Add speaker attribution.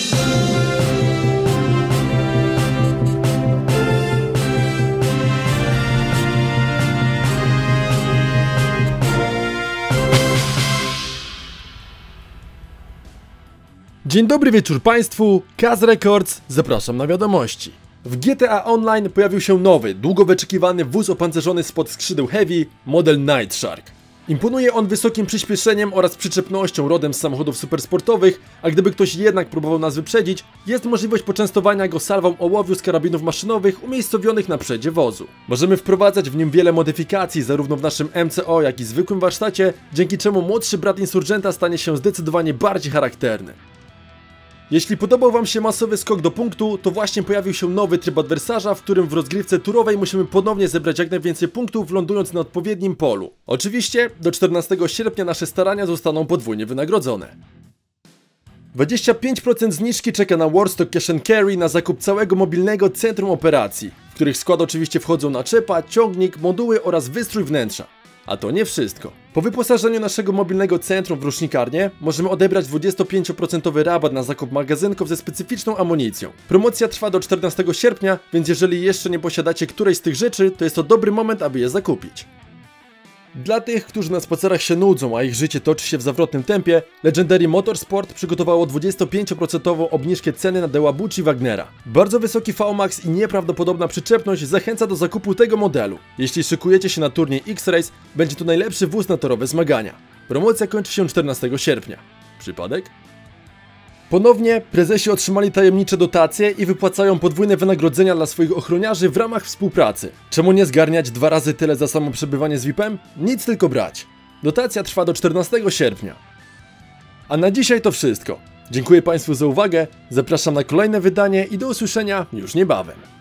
Speaker 1: Dzień dobry wieczór Państwu, Kaz Records, zapraszam na wiadomości. W GTA Online pojawił się nowy, długo wyczekiwany wóz opancerzony spod skrzydeł Heavy, model Night Shark. Imponuje on wysokim przyspieszeniem oraz przyczepnością rodem z samochodów supersportowych, a gdyby ktoś jednak próbował nas wyprzedzić, jest możliwość poczęstowania go salwą ołowiu z karabinów maszynowych umiejscowionych na przodzie wozu. Możemy wprowadzać w nim wiele modyfikacji zarówno w naszym MCO, jak i zwykłym warsztacie, dzięki czemu młodszy brat insurgenta stanie się zdecydowanie bardziej charakterny. Jeśli podobał Wam się masowy skok do punktu, to właśnie pojawił się nowy tryb adwersarza, w którym w rozgrywce turowej musimy ponownie zebrać jak najwięcej punktów, lądując na odpowiednim polu. Oczywiście do 14 sierpnia nasze starania zostaną podwójnie wynagrodzone. 25% zniżki czeka na Warstock Cash & Carry na zakup całego mobilnego centrum operacji, w których skład oczywiście wchodzą naczepa, ciągnik, moduły oraz wystrój wnętrza. A to nie wszystko. Po wyposażeniu naszego mobilnego centrum w rusznikarnię możemy odebrać 25% rabat na zakup magazynków ze specyficzną amunicją. Promocja trwa do 14 sierpnia, więc jeżeli jeszcze nie posiadacie którejś z tych rzeczy, to jest to dobry moment, aby je zakupić. Dla tych, którzy na spacerach się nudzą, a ich życie toczy się w zawrotnym tempie, Legendary Motorsport przygotowało 25% obniżkę ceny na Dewabuchi Wagnera. Bardzo wysoki VMAX i nieprawdopodobna przyczepność zachęca do zakupu tego modelu. Jeśli szykujecie się na turniej X-Race, będzie to najlepszy wóz na torowe zmagania. Promocja kończy się 14 sierpnia. Przypadek? Ponownie prezesi otrzymali tajemnicze dotacje i wypłacają podwójne wynagrodzenia dla swoich ochroniarzy w ramach współpracy. Czemu nie zgarniać 2 razy tyle za samo przebywanie z VIP-em? Nic tylko brać. Dotacja trwa do 14 sierpnia. A na dzisiaj to wszystko. Dziękuję Państwu za uwagę, zapraszam na kolejne wydanie i do usłyszenia już niebawem.